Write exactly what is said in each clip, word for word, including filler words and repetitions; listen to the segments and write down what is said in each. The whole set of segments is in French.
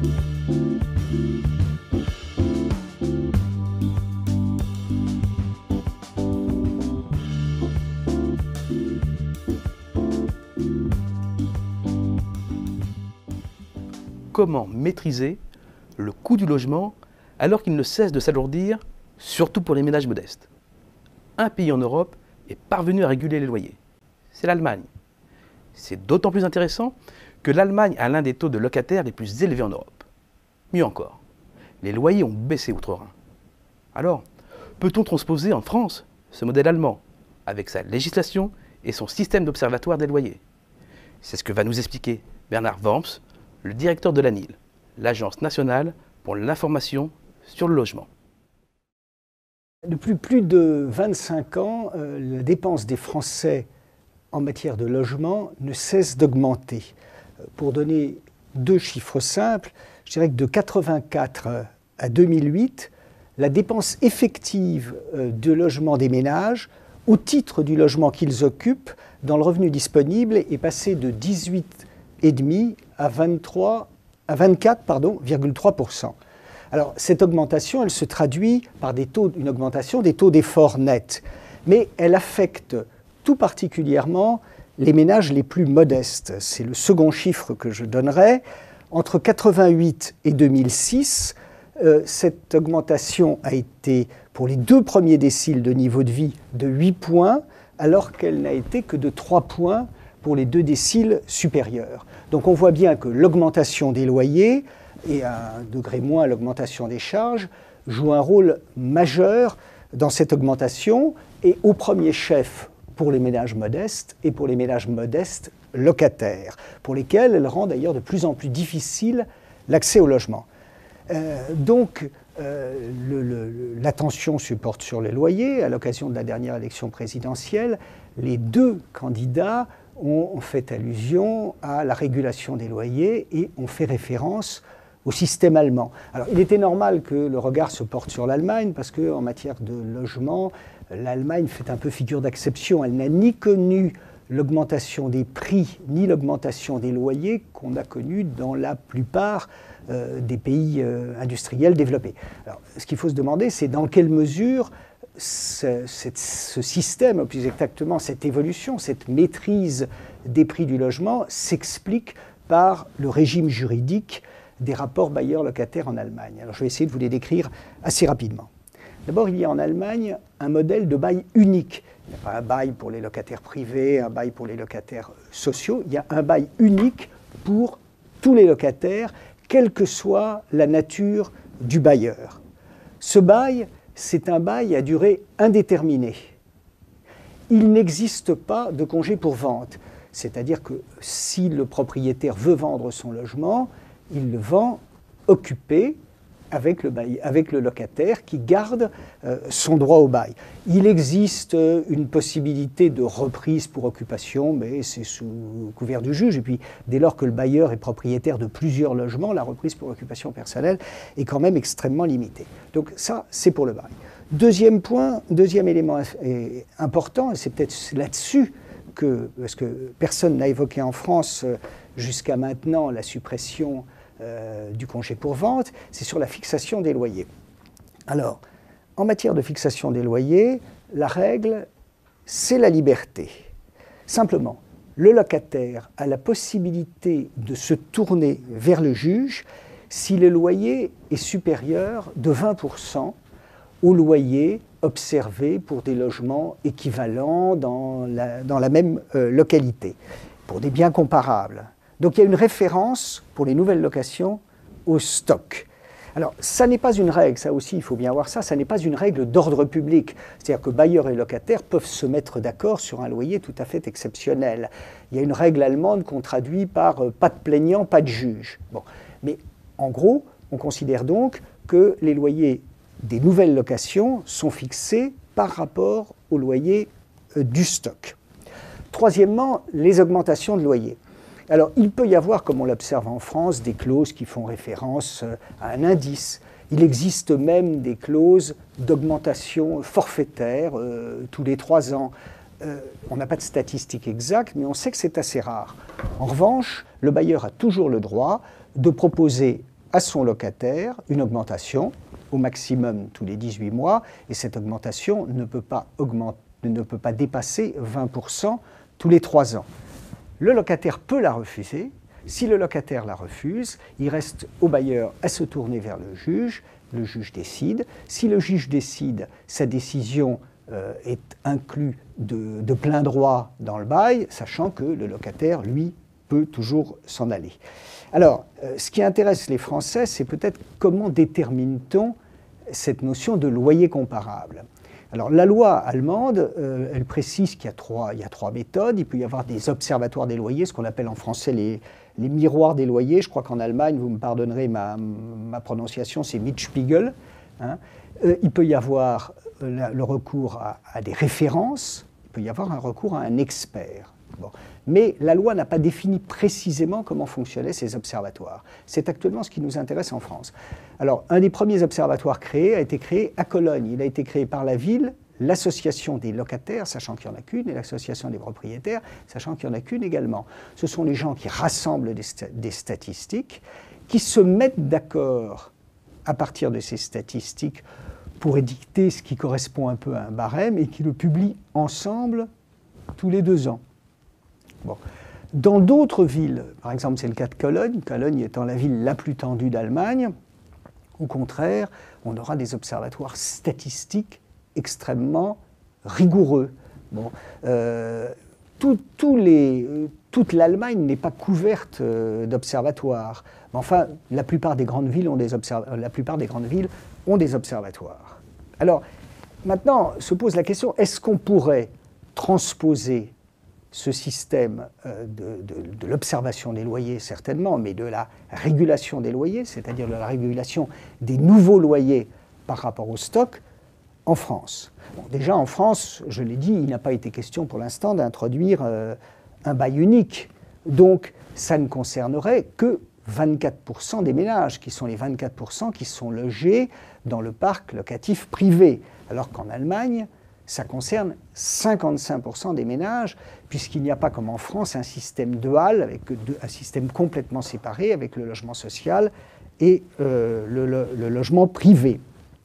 Comment maîtriser le coût du logement alors qu'il ne cesse de s'alourdir, surtout pour les ménages modestes? Un pays en Europe est parvenu à réguler les loyers. C'est l'Allemagne. C'est d'autant plus intéressant que l'Allemagne a l'un des taux de locataires les plus élevés en Europe. Mieux encore, les loyers ont baissé outre-Rhin. Alors, peut-on transposer en France ce modèle allemand, avec sa législation et son système d'observatoire des loyers? C'est ce que va nous expliquer Bernard Worms, le directeur de l'A N I L, l'Agence nationale pour l'information sur le logement. Depuis plus de vingt-cinq ans, euh, la dépense des Français en matière de logement ne cesse d'augmenter. Pour donner deux chiffres simples, je dirais que de mille neuf cent quatre-vingt-quatre à deux mille huit, la dépense effective euh, de logement des ménages, au titre du logement qu'ils occupent, dans le revenu disponible, est passée de dix-huit virgule cinq à vingt-trois, à vingt-quatre virgule trois pour cent. Alors, cette augmentation, elle se traduit par des taux, une augmentation des taux d'effort net, mais elle affecte tout particulièrement les ménages les plus modestes. C'est le second chiffre que je donnerai. Entre mille neuf cent quatre-vingt-huit et deux mille six, euh, cette augmentation a été, pour les deux premiers déciles de niveau de vie, de huit points, alors qu'elle n'a été que de trois points pour les deux déciles supérieurs. Donc on voit bien que l'augmentation des loyers, et à un degré moins l'augmentation des charges, joue un rôle majeur dans cette augmentation, et au premier chef pour les ménages modestes et pour les ménages modestes locataires, pour lesquels elle rend d'ailleurs de plus en plus difficile l'accès au logement. Euh, donc euh, l'attention se porte sur les loyers. À l'occasion de la dernière élection présidentielle, les deux candidats ont fait allusion à la régulation des loyers et ont fait référence au système allemand. Alors, il était normal que le regard se porte sur l'Allemagne parce qu'en matière de logement, l'Allemagne fait un peu figure d'exception. Elle n'a ni connu l'augmentation des prix ni l'augmentation des loyers qu'on a connu dans la plupart euh, des pays euh, industriels développés. Alors, ce qu'il faut se demander, c'est dans quelle mesure Ce, ce système, ou plus exactement cette évolution, cette maîtrise des prix du logement s'explique par le régime juridique des rapports bailleurs-locataires en Allemagne. Alors je vais essayer de vous les décrire assez rapidement. D'abord, il y a en Allemagne un modèle de bail unique. Il n'y a pas un bail pour les locataires privés, un bail pour les locataires sociaux. Il y a un bail unique pour tous les locataires, quelle que soit la nature du bailleur. Ce bail, c'est un bail à durée indéterminée. Il n'existe pas de congé pour vente. C'est-à-dire que si le propriétaire veut vendre son logement, il le vend occupé avec le, bail, avec le locataire qui garde euh, son droit au bail. Il existe une possibilité de reprise pour occupation, mais c'est sous couvert du juge. Et puis, dès lors que le bailleur est propriétaire de plusieurs logements, la reprise pour occupation personnelle est quand même extrêmement limitée. Donc ça, c'est pour le bail. Deuxième point, deuxième élément important, et c'est peut-être là-dessus que, parce que personne n'a évoqué en France jusqu'à maintenant la suppression euh, du congé pour vente, c'est sur la fixation des loyers. Alors, en matière de fixation des loyers, la règle, c'est la liberté. Simplement, le locataire a la possibilité de se tourner vers le juge si le loyer est supérieur de vingt pour cent au loyer observé pour des logements équivalents dans la, dans la même euh, localité, pour des biens comparables. Donc il y a une référence pour les nouvelles locations au stock. Alors, ça n'est pas une règle, ça aussi il faut bien voir ça, ça n'est pas une règle d'ordre public. C'est-à-dire que bailleurs et locataires peuvent se mettre d'accord sur un loyer tout à fait exceptionnel. Il y a une règle allemande qu'on traduit par euh, pas de plaignant, pas de juge. Bon. Mais en gros, on considère donc que les loyers des nouvelles locations sont fixés par rapport au loyer euh, du stock. Troisièmement, les augmentations de loyers. Alors, il peut y avoir, comme on l'observe en France, des clauses qui font référence à un indice. Il existe même des clauses d'augmentation forfaitaire euh, tous les trois ans. Euh, on n'a pas de statistiques exactes, mais on sait que c'est assez rare. En revanche, le bailleur a toujours le droit de proposer à son locataire une augmentation, au maximum tous les dix-huit mois, et cette augmentation ne peut pas, augmenter, ne peut pas dépasser vingt pour cent tous les trois ans. Le locataire peut la refuser. Si le locataire la refuse, il reste au bailleur à se tourner vers le juge. Le juge décide. Si le juge décide, sa décision euh, est inclue de, de plein droit dans le bail, sachant que le locataire, lui, peut toujours s'en aller. Alors, euh, ce qui intéresse les Français, c'est peut-être comment détermine-t-on cette notion de loyer comparable. Alors, la loi allemande, euh, elle précise qu'il y a, trois, il y a trois méthodes. Il peut y avoir des observatoires des loyers, ce qu'on appelle en français les, les miroirs des loyers. Je crois qu'en Allemagne, vous me pardonnerez ma, ma prononciation, c'est Mietspiegel. Hein. Euh, il peut y avoir euh, le recours à, à des références. Il peut y avoir un recours à un expert. Bon. Mais la loi n'a pas défini précisément comment fonctionnaient ces observatoires. C'est actuellement ce qui nous intéresse en France. Alors, un des premiers observatoires créés a été créé à Cologne. Il a été créé par la ville, l'association des locataires, sachant qu'il n'y en a qu'une, et l'association des propriétaires, sachant qu'il n'y en a qu'une également. Ce sont les gens qui rassemblent des, sta- des statistiques, qui se mettent d'accord à partir de ces statistiques pour édicter ce qui correspond un peu à un barème et qui le publient ensemble tous les deux ans. Bon. Dans d'autres villes, par exemple c'est le cas de Cologne, Cologne étant la ville la plus tendue d'Allemagne, au contraire, on aura des observatoires statistiques extrêmement rigoureux. Bon, euh, tout, tout les, toute l'Allemagne n'est pas couverte euh, d'observatoires. Mais enfin, la plupart des grandes villes ont des, observ- la plupart des grandes villes ont des observatoires. Alors, maintenant se pose la question, est-ce qu'on pourrait transposer ce système euh, de, de, de l'observation des loyers, certainement, mais de la régulation des loyers, c'est-à-dire de la régulation des nouveaux loyers par rapport au stock, en France. Bon, déjà, en France, je l'ai dit, il n'a pas été question pour l'instant d'introduire euh, un bail unique. Donc, ça ne concernerait que vingt-quatre pour cent des ménages, qui sont les vingt-quatre pour cent qui sont logés dans le parc locatif privé, alors qu'en Allemagne, ça concerne cinquante-cinq pour cent des ménages, puisqu'il n'y a pas, comme en France, un système dual, avec un système complètement séparé, avec le logement social et euh, le, le, le logement privé.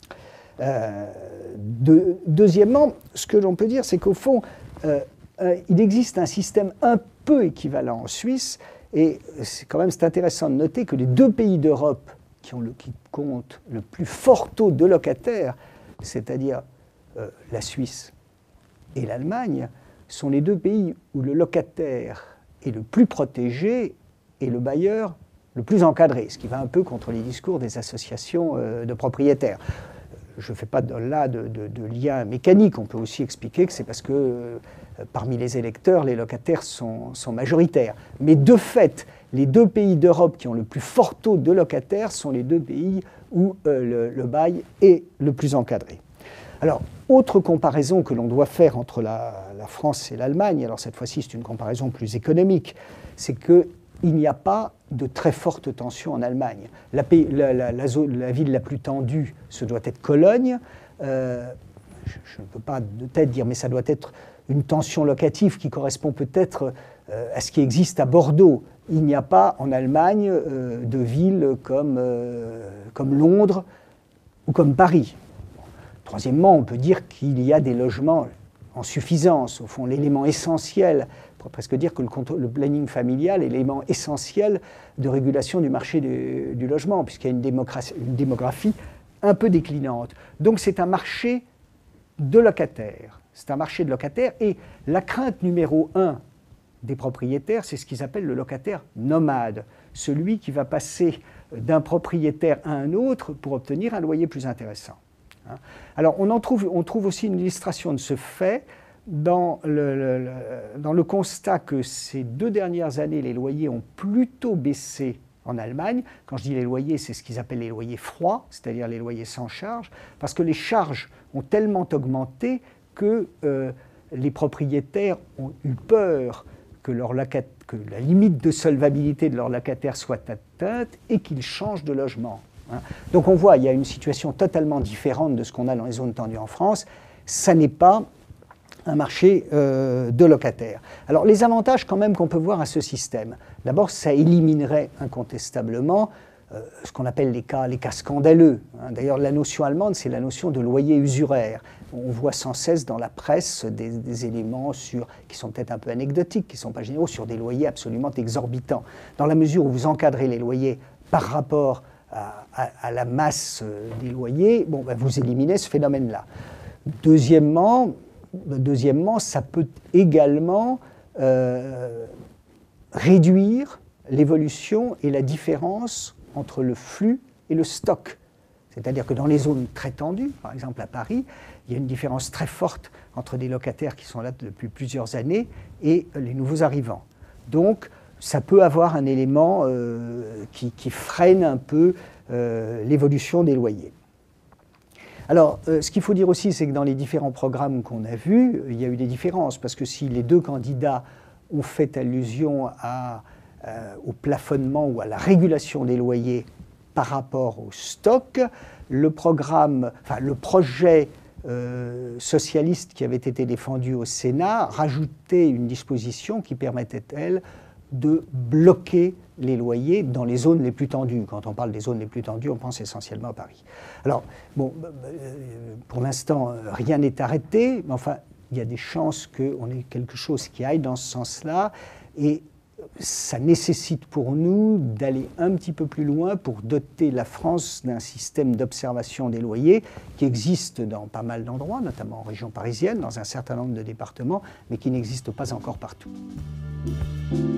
Euh, de, deuxièmement, ce que l'on peut dire, c'est qu'au fond, euh, euh, il existe un système un peu équivalent en Suisse, et c'est quand même c'est intéressant de noter que les deux pays d'Europe qui, ont le, qui comptent le plus fort taux de locataires, c'est-à-dire euh, la Suisse et l'Allemagne, sont les deux pays où le locataire est le plus protégé et le bailleur le plus encadré, ce qui va un peu contre les discours des associations euh, de propriétaires. Je ne fais pas de, là de, de, de lien mécanique. On peut aussi expliquer que c'est parce que euh, parmi les électeurs, les locataires sont, sont majoritaires. Mais de fait, les deux pays d'Europe qui ont le plus fort taux de locataires sont les deux pays où euh, le, le bail est le plus encadré. Alors, autre comparaison que l'on doit faire entre la, la France et l'Allemagne, alors cette fois-ci c'est une comparaison plus économique, c'est que il n'y a pas de très forte tension en Allemagne. La, la, la, la, zone, la ville la plus tendue, ce doit être Cologne. Euh, je, je ne peux pas de tête dire, mais ça doit être une tension locative qui correspond peut-être euh, à ce qui existe à Bordeaux. Il n'y a pas en Allemagne euh, de villes comme, euh, comme Londres ou comme Paris. Troisièmement, on peut dire qu'il y a des logements en suffisance. Au fond, l'élément essentiel, on pourrait presque dire que le, le planning familial est l'élément essentiel de régulation du marché du, du logement, puisqu'il y a une démographie, une démographie un peu déclinante. Donc c'est un marché de locataires. C'est un marché de locataires, et la crainte numéro un des propriétaires, c'est ce qu'ils appellent le locataire nomade, celui qui va passer d'un propriétaire à un autre pour obtenir un loyer plus intéressant. Alors, on, en trouve, on trouve aussi une illustration de ce fait dans le, le, le, dans le constat que ces deux dernières années, les loyers ont plutôt baissé en Allemagne. Quand je dis les loyers, c'est ce qu'ils appellent les loyers froids, c'est-à-dire les loyers sans charge, parce que les charges ont tellement augmenté que euh, les propriétaires ont eu peur que, leur locat, que la limite de solvabilité de leur locataire soit atteinte et qu'ils changent de logement. Donc on voit, il y a une situation totalement différente de ce qu'on a dans les zones tendues en France. Ça n'est pas un marché euh, de locataires. Alors les avantages quand même qu'on peut voir à ce système. D'abord, ça éliminerait incontestablement euh, ce qu'on appelle les cas, les cas scandaleux. Hein. D'ailleurs, la notion allemande, c'est la notion de loyer usuraire. On voit sans cesse dans la presse des, des éléments sur, qui sont peut-être un peu anecdotiques, qui ne sont pas généraux, sur des loyers absolument exorbitants. Dans la mesure où vous encadrez les loyers par rapport à, à, à la masse des loyers, bon, ben vous éliminez ce phénomène-là. Deuxièmement, deuxièmement, ça peut également euh, réduire l'évolution et la différence entre le flux et le stock. C'est-à-dire que dans les zones très tendues, par exemple à Paris, il y a une différence très forte entre des locataires qui sont là depuis plusieurs années et les nouveaux arrivants. Donc, ça peut avoir un élément euh, qui, qui freine un peu euh, l'évolution des loyers. Alors, euh, ce qu'il faut dire aussi, c'est que dans les différents programmes qu'on a vus, il y a eu des différences, parce que si les deux candidats ont fait allusion à, euh, au plafonnement ou à la régulation des loyers par rapport au stock, le programme, enfin le projet euh, socialiste qui avait été défendu au Sénat rajoutait une disposition qui permettait, elle, de bloquer les loyers dans les zones les plus tendues. Quand on parle des zones les plus tendues, on pense essentiellement à Paris. Alors, bon, pour l'instant, rien n'est arrêté, mais enfin, il y a des chances qu'on ait quelque chose qui aille dans ce sens-là, et ça nécessite pour nous d'aller un petit peu plus loin pour doter la France d'un système d'observation des loyers qui existe dans pas mal d'endroits, notamment en région parisienne, dans un certain nombre de départements, mais qui n'existe pas encore partout.